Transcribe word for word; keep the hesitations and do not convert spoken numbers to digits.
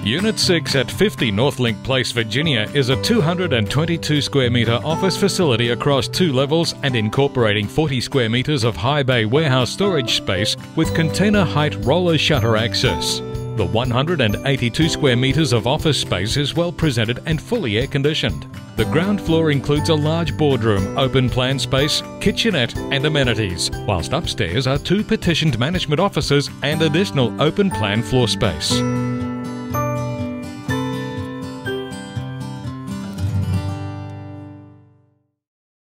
Unit six at fifty Northlink Place, Virginia is a two hundred twenty-two square metre office facility across two levels and incorporating forty square metres of high bay warehouse storage space with container height roller shutter access. The one hundred eighty-two square metres of office space is well presented and fully air conditioned. The ground floor includes a large boardroom, open plan space, kitchenette and amenities, whilst upstairs are two partitioned management offices and additional open plan floor space.